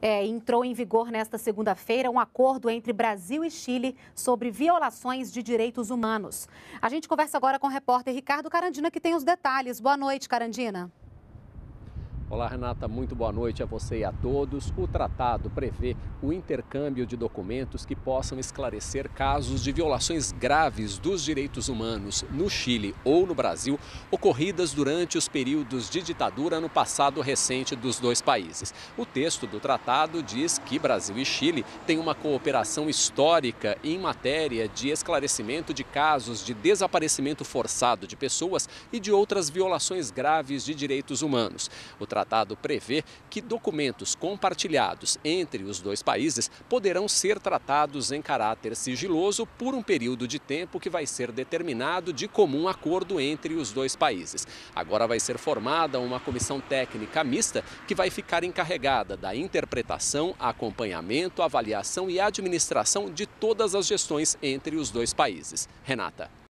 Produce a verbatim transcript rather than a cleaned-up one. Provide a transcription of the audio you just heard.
É, entrou em vigor nesta segunda-feira um acordo entre Brasil e Chile sobre violações de direitos humanos. A gente conversa agora com o repórter Ricardo Carandina, que tem os detalhes. Boa noite, Carandina. Olá, Renata, muito boa noite a você e a todos. O tratado prevê o intercâmbio de documentos que possam esclarecer casos de violações graves dos direitos humanos no Chile ou no Brasil, ocorridas durante os períodos de ditadura no passado recente dos dois países. O texto do tratado diz que Brasil e Chile têm uma cooperação histórica em matéria de esclarecimento de casos de desaparecimento forçado de pessoas e de outras violações graves de direitos humanos. O O tratado prevê que documentos compartilhados entre os dois países poderão ser tratados em caráter sigiloso por um período de tempo que vai ser determinado de comum acordo entre os dois países. Agora vai ser formada uma comissão técnica mista que vai ficar encarregada da interpretação, acompanhamento, avaliação e administração de todas as gestões entre os dois países. Renata.